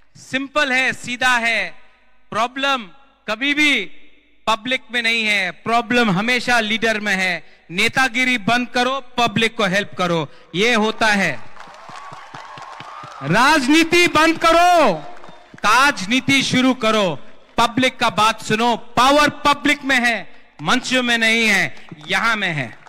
Simple है, सीधा है। प्रॉब्लम कभी भी पब्लिक में नहीं है, प्रॉब्लम हमेशा लीडर में है। नेतागिरी बंद करो, पब्लिक को हेल्प करो, ये होता है। राजनीति बंद करो, ताजनीति शुरू करो। पब्लिक का बात सुनो। पावर पब्लिक में है, मंचों में नहीं है, यहां में है।